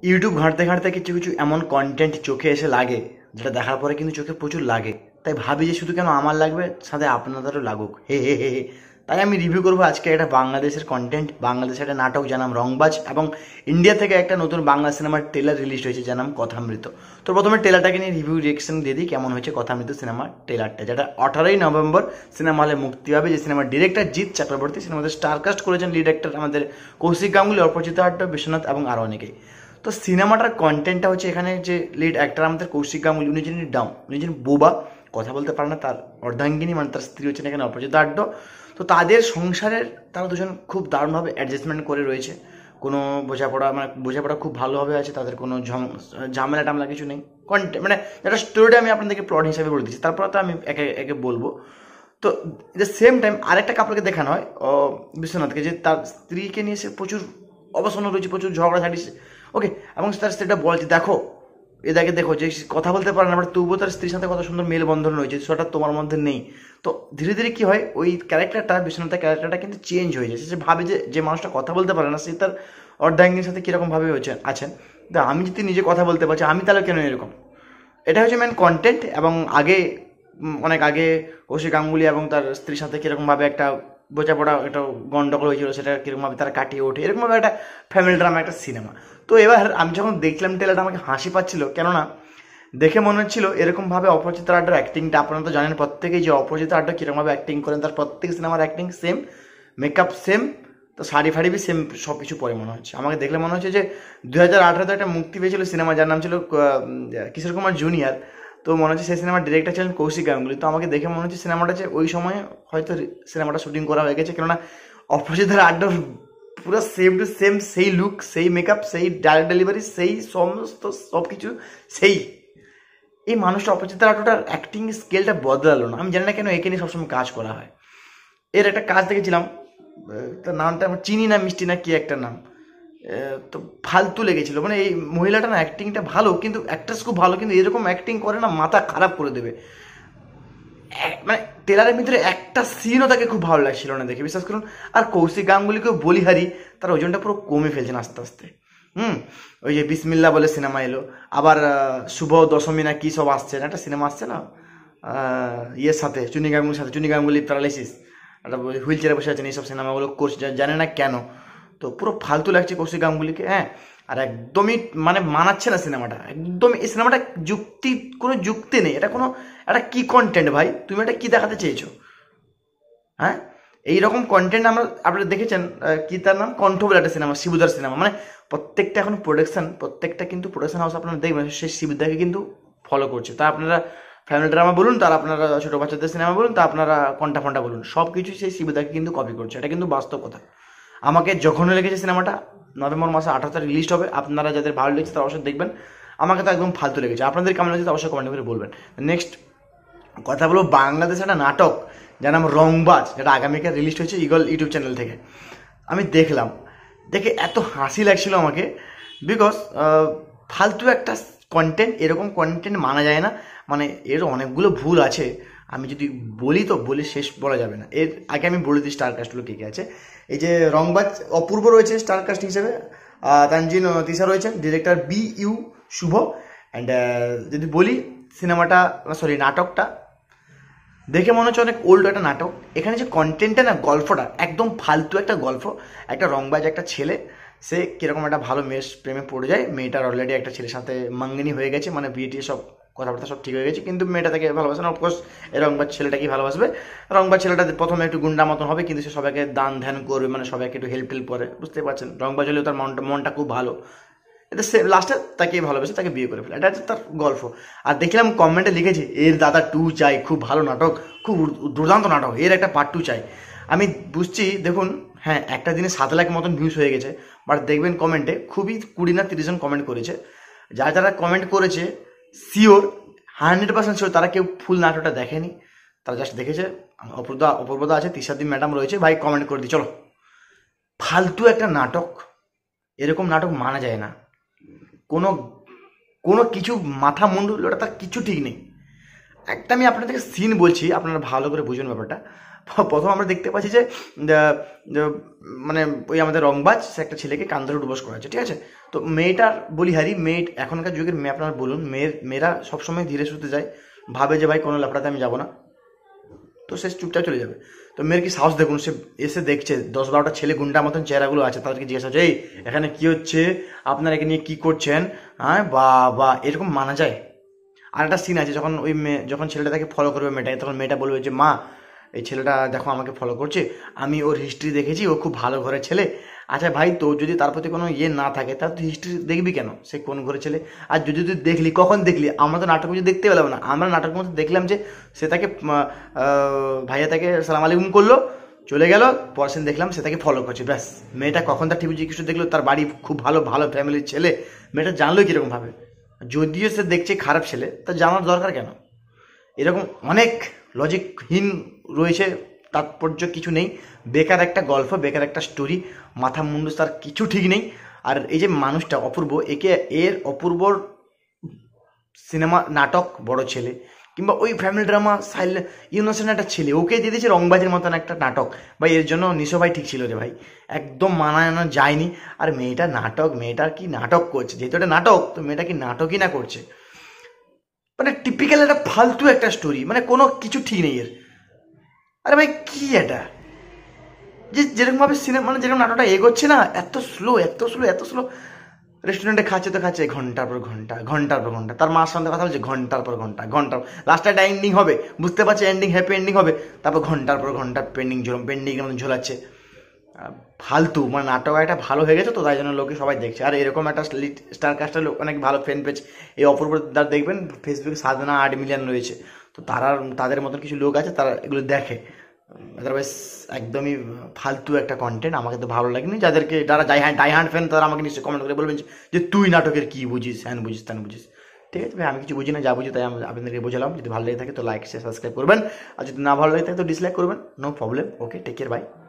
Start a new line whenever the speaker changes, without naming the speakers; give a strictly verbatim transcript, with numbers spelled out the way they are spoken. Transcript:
YouTube ঘাঁটতে ঘাঁটতে কিছু কিছু এমন কন্টেন্ট চোখে এসে লাগে, যেটা দেখার পরে কিন্তু চোখে প্রচুর লাগে। তাই ভাবি যে শুধু কেন আমার লাগবে, সাথে আপনাদেরও লাগুক, হে হে হে হে। তাই আমি রিভিউ করবো আজকে একটা বাংলাদেশের কন্টেন্ট, বাংলাদেশের একটা নাটক যার নাম রংবাজ, এবং ইন্ডিয়া থেকে একটা নতুন বাংলা সিনেমার ট্রেলার রিলিজ হয়েছে যার নাম কথামৃত। তো প্রথমে ট্রেলারটাকে নিয়ে রিভিউ রিয়েকশন দিয়ে দিই কেমন হয়েছে কথামৃত সিনেমার ট্রেলারটা, যেটা আঠারোই নভেম্বর সিনেমা হলে মুক্তি পাবে। যে সিনেমার ডিরেক্টর জিৎ চক্রবর্তী, সিনেমাতে স্টারকাস্ট করেছেন লিড অ্যাক্টর আমাদের কৌশিক গাঙ্গুলি, অপরাজিতা আড্ডা, বিশ্বনাথ এবং আরও অনেকেই। তো সিনেমাটার কন্টেন্টটা হচ্ছে, এখানে যে লিড অ্যাক্টর আমাদের কৌশিক গাঙ্গুলি, উনি যিনি ডাম, উনি যিনি বোবা, কথা বলতে পারে না, তার অর্ধাঙ্গিনী মানে তার স্ত্রী হচ্ছেন এখানে অপরাজিতা আড্ডা। তো তাদের সংসারের তারা দুজন খুব দারুণভাবে অ্যাডজাস্টমেন্ট করে রয়েছে, কোনো বোঝাপড়া মানে বোঝাপড়া খুব ভালোভাবে আছে, তাদের কোনো ঝম- ঝামেলা টামেলা কিছু নেই। কন্টেন্ট মানে যেটা স্টোরিটা আমি আপনাদেরকে প্লট হিসাবে বলে দিচ্ছি, তারপর তো আমি একে একে বলবো। তো দ্য সেম টাইম আরেকটা কাপড়কে দেখানো হয়, ও, বিশ্বনাথকে, যে তার স্ত্রীকে নিয়ে সে প্রচুর অবসন্ন রয়েছে, প্রচুর ঝগড়াঝাটি, ওকে। এবং তার স্ত্রীটা বলছে, দেখো এটাকে দেখো যে কথা বলতে পারে না, বাট তবুও তার স্ত্রীর সাথে কত সুন্দর মেলবন্ধন রয়েছে, সেটা তোমার মধ্যে নেই। তো ধীরে ধীরে কি হয়, ওই ক্যারেক্টারটা, বিশ্বনাথের ক্যারেক্টারটা কিন্তু চেঞ্জ হয়ে যায়। সে ভাবে যে যে মানুষটা কথা বলতে পারে না, সে তার অর্ধাঙ্গীর সাথে কীরকমভাবে হয়েছে আছেন। তো আমি যদি নিজে কথা বলতে পারছি, আমি তাহলে কেন এরকম। এটা হচ্ছে মেন কন্টেন্ট। এবং আগে উম, অনেক আগে কৌশিক গাঙ্গুলি এবং তার স্ত্রীর সাথে কীরকমভাবে একটা বোঝাপড়া, একটা গন্ডগোল হয়েছিল, সেটা কীরকমভাবে তারা কাটিয়ে ওঠে, এরকমভাবে একটা ফ্যামিলি ড্রামা, একটা সিনেমা। তো এবার আমি যখন দেখলাম ট্রেলারটা, আমাকে হাসি পাচ্ছিল, কেননা দেখে মনে হচ্ছিল এরকমভাবে অপরাজিতা আড্ডার অ্যাক্টিংটা, আপনারা তো জানেন প্রত্যেকেই যে অপরাজিতা আড্ডা কীরকমভাবে অ্যাক্টিং করেন, তার প্রত্যেক সিনেমার অ্যাক্টিং সেম, মেকআপ সেম, তো শাড়ি ফাড়ি বি সেম, সব কিছু পরে মনে হচ্ছে। আমাকে দেখলে মনে হচ্ছে যে দু হাজার আঠারোতে একটা মুক্তি পেয়েছিল সিনেমা যার নাম ছিল আহ, কিশোর কুমার জুনিয়র। তো মনে হচ্ছে সেই সিনেমার ডিরেক্টর ছিলেন কৌশিক গাঙ্গুলি। তো আমাকে দেখে মনে হচ্ছে সিনেমাটা যে ওই সময়ে হয়তো সিনেমাটা শুটিং করা হয়ে গেছে, কেননা অপরাজিতার আড্ডার পুরো সেম টু সেম, সেই লুক, সেই মেকআপ, সেই ডাইরেক্ট ডেলিভারি, সেই সমস্ত সব কিছু সেই। এই মানুষটা অপরাজিতা আড্ডাটার অ্যাক্টিং স্কেলটা বদলালো না। আমি জানি না কেন একে নিয়ে সবসময় কাজ করা হয়। এর একটা কাজ দেখেছিলাম, আহ, তার নামটা আমার চিনি না, মিষ্টি না কি একটা নাম, আহ, তো ফালতু লেগেছিল। মানে এই মহিলাটা না অ্যাক্টিংটা ভালো, কিন্তু অ্যাক্ট্রেস খুব ভালো, কিন্তু এরকম অ্যাক্টিং করে না, মাথা খারাপ করে দেবে। এক- মানে টেলারের ভিতরে একটা সিনও তাকে খুব ভালো লাগছিল না দেখে, বিশ্বাস করুন। আর কৌশিক গাঙ্গুলিকেও বলিহারি, তার ওজনটা পুরো কমে ফেলছেন আস্তে আস্তে। হুম। ওই যে বিসমিল্লা বলে সিনেমা এলো, আবার আহ, শুভ দশমী না কি সব আসছে না, একটা সিনেমা আসছে না, আহ, ইয়ের সাথে চুনি গাঙ্গুলির সাথে, চুনি গাঙ্গুলি প্যারালাইসিস, একটা হুইল চেয়ারে বসে আছেন, এইসব সিনেমাগুলো করছে, যা- জানে না কেন। তো পুরো ফালতু লাগছে কৌশিক গাঙ্গুলিকে, হ্যাঁ। আর একদমই মানে মানাচ্ছে না সিনেমাটা, একদম। এই সিনেমাটা যুক্তি, কোনো যুক্তি নেই। এটা কোনো একটা কি কন্টেন্ট ভাই, তুমি এটা কি দেখাতে চেয়েছো, হ্যাঁ? এইরকম কন্টেন্ট আমরা, আপনারা দেখেছেন আহ, কি তার নাম, কণ্ঠ বলে একটা সিনেমা, শিবুদার সিনেমা, মানে প্রত্যেকটা এখন প্রোডাকশন, প্রত্যেকটা কিন্তু প্রোডাকশন হাউস আপনারা দেখবেন সেই শিবুদাকে কিন্তু ফলো করছে। তা আপনারা ফ্যামিলি ড্রামা বলুন, তার আপনারা ছোটো বাচ্চাদের সিনেমা বলুন, তা আপনারা কন্টা ফন্টা বলুন, সব কিছু সেই শিবুদাকে কিন্তু কপি করছে। এটা কিন্তু বাস্তব কথা। আমাকে যখন লেগেছে সিনেমাটা নভেম্বর মাসে আঠারো তারিখ রিলিজ হবে, আপনারা যাদের ভালো লেগেছে তারা অবশ্যই দেখবেন। আমাকে তো একদম ফালতু লেগেছে। আপনাদের কেমন লেগেছে অবশ্যই কমেন্ট করে বলবেন। নেক্সট কথা বলবো বাংলাদেশে একটা নাটক যার নাম রংবাজ, যেটা আগামীকাল রিলিজ হয়েছে ইগল ইউটিউব চ্যানেল থেকে। আমি দেখলাম, দেখে এত হাসি লাগছিল আমাকে, বিকজ ফালতু একটা কন্টেন্ট, এরকম কন্টেন্ট মানা যায় না। মানে এর অনেকগুলো ভুল আছে, আমি যদি বলি তো বলি শেষ বলা যাবে না। এর আগে আমি বলে দিই স্টার কাস্টগুলো কে কে আছে। এই যে রংবাজ, অপূর্ব রয়েছে স্টার কাস্ট হিসেবে, আহ, তানজিন তিশা রয়েছেন, director B U Shuvo. And যদি বলি সিনেমাটা, সরি নাটকটা দেখে মনে হচ্ছে অনেক ওল্ড একটা নাটক। এখানে যে কন্টেন্টটা না, গল্পটা একদম ফালতু একটা গল্প। একটা রংবাজ একটা ছেলে, সে কীরকম একটা ভালো মেয়ের প্রেমে পড়ে যায়। মেয়েটার অলরেডি একটা ছেলের সাথে মাঙ্গিনী হয়ে গেছে, মানে বিয়ে টিয়ে সব কথাবার্তা সব ঠিক হয়ে গেছে, কিন্তু মেয়েটা তাকে ভালোবাসে না। অফকোর্স এই রংবাজ ছেলেটাকেই ভালোবাসবে। রংবাজ ছেলেটা প্রথমে একটু গুন্ডা মতন হবে, কিন্তু সে সবাইকে দান ধ্যান করবে, মানে সবাইকে একটু হেল্প টেল্প করে, বুঝতে পারছেন। রংবাজ হলেও তার মনটা মনটা খুব ভালো। এটা সে লাস্টে তাকে ভালোবেসে তাকে বিয়ে করে ফেলে, এটা হচ্ছে তার গল্প। আর দেখলাম কমেন্টে লিখেছে এর দাদা টু চাই, খুব ভালো নাটক, খুব দুর্দান্ত নাটক, এর একটা পার্ট টু চাই। আমি বুঝছি, দেখুন, হ্যাঁ একটা দিনে সাত লাখ মতন ভিউজ হয়ে গেছে, বাট দেখবেন কমেন্টে খুবই কুড়ি না তিরিশ জন কমেন্ট করেছে। যারা যারা কমেন্ট করেছে শিওর, হান্ড্রেড পার্সেন্ট শিওর তারা কেউ ফুল নাটকটা দেখেনি, তারা জাস্ট দেখেছে। অপূর্বদা অপূর্বদা আছে, তিশাদি ম্যাডাম রয়েছে, ভাই কমেন্ট করে দিই চলো। ফালতু একটা নাটক, এরকম নাটক মানা যায় না। কোনো কোনো কিছু মাথা মুন্ডু ওটা তার কিছু ঠিক নেই। একটা আমি আপনাদেরকে সিন বলছি, আপনারা ভালো করে বুঝুন ব্যাপারটা। প্রথম আমরা দেখতে পাচ্ছি যে আহ, আহ, মানে ওই আমাদের রংবাজ সে একটা ছেলেকে কান ধরে ডুবস করাচ্ছে, ঠিক আছে। তো মেয়েটার বলিহারি মেয়ে এখনকার যুগের মেয়ে, আপনারা বলুন, মেয়ের মেয়েরা সবসময় ধীরে সুস্থে যায়, ভাবে যে ভাই কোনো লাফড়াতে আমি যাবো না, তো সে চুপচাপ চলে যাবে। তো মেয়ের কি সাহস দেখুন, সে এসে দেখছে দশ বারোটা ছেলে গুন্ডা মতন চেহারাগুলো আছে, তাদেরকে জিজ্ঞাসা হচ্ছে এই এখানে কি হচ্ছে, আপনারা একে নিয়ে কি করছেন, হ্যাঁ বা বা এরকম মানা যায়? আর একটা সিন আছে যখন ওই মেয়ে, যখন ছেলেটা তাকে ফলো করবে মেয়েটাকে, তখন মেয়েটা বলবে যে মা এই ছেলেটা দেখো আমাকে ফলো করছে, আমি ওর হিস্ট্রি দেখেছি, ও খুব ভালো ঘরের ছেলে। আচ্ছা ভাই, তো যদি তার প্রতি কোনো ইয়ে না থাকে তাহলে তুই হিস্ট্রি দেখবি কেন, সে কোন ঘরের ছেলে? আর যদি তুই দেখলি, কখন দেখলি? আমরা তো নাটক কিছু দেখতে পেলাম না, আমরা নাটকের মধ্যে দেখলাম যে সে তাকে আহ, আহ, ভাইয়া তাকে সালাম আলাইকুম করলো, চলে গেল, পরের দিন দেখলাম সে তাকে ফলো করছে, ব্যাস। মেয়েটা কখন তার টিভি কিছু দেখলো, তার বাড়ি খুব ভালো ভালো ফ্যামিলির ছেলে, মেয়েটা জানলো কীরকম ভাবে? যদিও সে দেখছে খারাপ ছেলে, তা জানার দরকার কেন? এরকম অনেক লজিকহীন রয়েছে, তাৎপর্য কিছু নেই, বেকার একটা গল্প, বেকার একটা স্টোরি, মাথা মুন্ডু তার কিছু ঠিক নেই। আর এই যে মানুষটা অপূর্ব, একে এর অপূর্বর সিনেমা নাটক বড় ছেলে, কিংবা ওই ফ্যামিলি ড্রামা সাইলেন্ট ইনোসেন্ট একটা ছেলে, ওকে দিয়ে দিয়েছে রংবাজের মতন একটা নাটক। ভাই এর জন্য নিশো ভাই ঠিক ছিল রে ভাই, একদম মানানো যায়নি। আর মেয়েটা নাটক, মেয়েটা কি নাটক করছে, যেহেতু এটা নাটক, তো মেয়েটা কি নাটকই না করছে, মানে টিপিক্যাল একটা ফালতু একটা স্টোরি, মানে কোনো কিছু ঠিক নেই এর। আরে ভাই কি এটা, যে যেরকমভাবে সিনেমা মানে যেরকম নাটকটা এগোচ্ছে না, এত স্লো এত স্লো এত স্লো। রেস্টুরেন্টে খাচ্ছে তো খাচ্ছে ঘন্টার পর ঘন্টা, ঘন্টার পর ঘন্টা, তার মার সঙ্গে কথা বলছে ঘন্টার পর ঘন্টা, ঘন্টার, লাস্টে একটা এন্ডিং হবে, বুঝতে পারছে এন্ডিং, হ্যাপি এন্ডিং হবে, তারপর ঘন্টার পর ঘন্টা পেন্ডিং পেন্ডিং মতন ঝোলাচ্ছে। আহ, ফালতু, মানে নাটক একটা ভালো হয়ে গেছে তো তাই জন্য লোকে সবাই দেখছে। আর এরকম একটা স্টার কাস্টের লোক, অনেক ভালো ফ্যান পেজ, এই অপূর্ব দার দেখবেন ফেসবুকে সাত না আট মিলিয়ন রয়েছে, তো তারা, তাদের মতন কিছু লোক আছে তারা এগুলো দেখে। আদারওয়াইজ একদমই ফালতু একটা কন্টেন্ট, আমাকে তো ভালো লাগেনি। যাদেরকে, যারা যাই হ্যাঁ ডাই হ্যান্ড ফ্যান, তারা আমাকে নিশ্চয়ই কমেন্ট করে বলবেন যে যে তুই নাটকের কী বুঝিস, হ্যান বুঝিস ত্যান বুঝিস। ঠিক আছে ভাই, আমি কিছু বুঝি না, যা বুঝি তাই আমি আপনাদেরকে বোঝালাম। যদি ভালো লেগে থাকে তো লাইক শেয়ার সাবস্ক্রাইব করবেন, আর যদি না ভালো লেগে থাকে তো ডিসলাইক করবেন, no problem. Okay, take care, by.